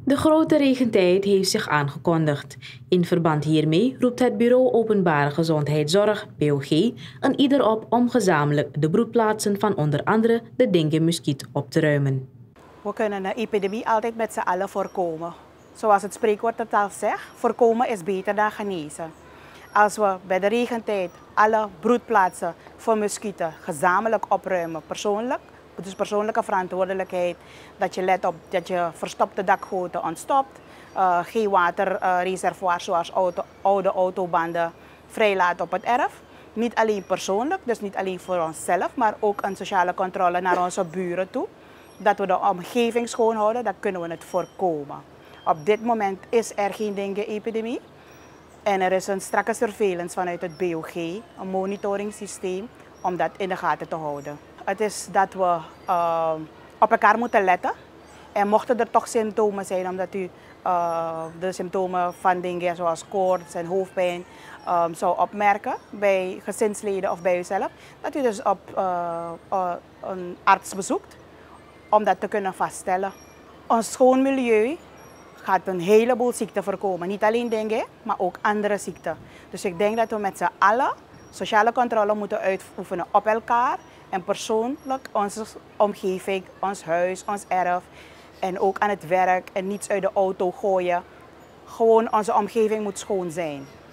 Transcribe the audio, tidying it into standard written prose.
De grote regentijd heeft zich aangekondigd. In verband hiermee roept het Bureau Openbare Gezondheidszorg, BOG, een ieder op om gezamenlijk de broedplaatsen van onder andere de dengue-muskiet op te ruimen. We kunnen een epidemie altijd met z'n allen voorkomen. Zoals het spreekwoord het al zegt, voorkomen is beter dan genezen. Als we bij de regentijd alle broedplaatsen voor muskieten gezamenlijk opruimen, persoonlijk, dus persoonlijke verantwoordelijkheid, dat je let op dat je verstopte dakgoten ontstopt, geen waterreservoirs zoals oude autobanden vrijlaat op het erf. Niet alleen persoonlijk, dus niet alleen voor onszelf, maar ook een sociale controle naar onze buren toe. Dat we de omgeving schoonhouden, dan kunnen we het voorkomen. Op dit moment is er geen dengue-epidemie. En er is een strakke surveillance vanuit het BOG, een monitoringssysteem, om dat in de gaten te houden. Het is dat we op elkaar moeten letten. En mochten er toch symptomen zijn, omdat u de symptomen van dengue zoals koorts en hoofdpijn zou opmerken bij gezinsleden of bij uzelf, dat u dus op een arts bezoekt om dat te kunnen vaststellen. Een schoon milieu gaat een heleboel ziekten voorkomen. Niet alleen dengue, maar ook andere ziekten. Dus ik denk dat we met z'n allen sociale controle moeten uitoefenen op elkaar en persoonlijk onze omgeving, ons huis, ons erf en ook aan het werk en niets uit de auto gooien. Gewoon onze omgeving moet schoon zijn.